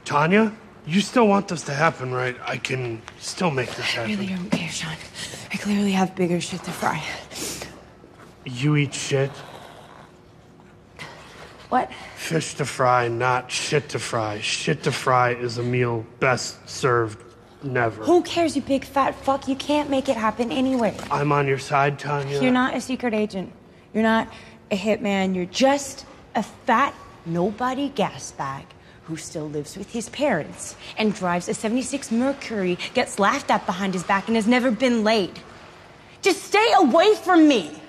Tanya, you still want this to happen, right? I can still make this happen. I really don't care, Sean. I clearly have bigger shit to fry. You eat shit? What? Fish to fry, not shit to fry. Shit to fry is a meal best served never. Who cares, you big fat fuck? You can't make it happen anyway. I'm on your side, Tanya. You're not a secret agent. You're not a hitman. You're just a fat nobody gas bag who still lives with his parents and drives a 76 Mercury, gets laughed at behind his back, and has never been laid. Just stay away from me!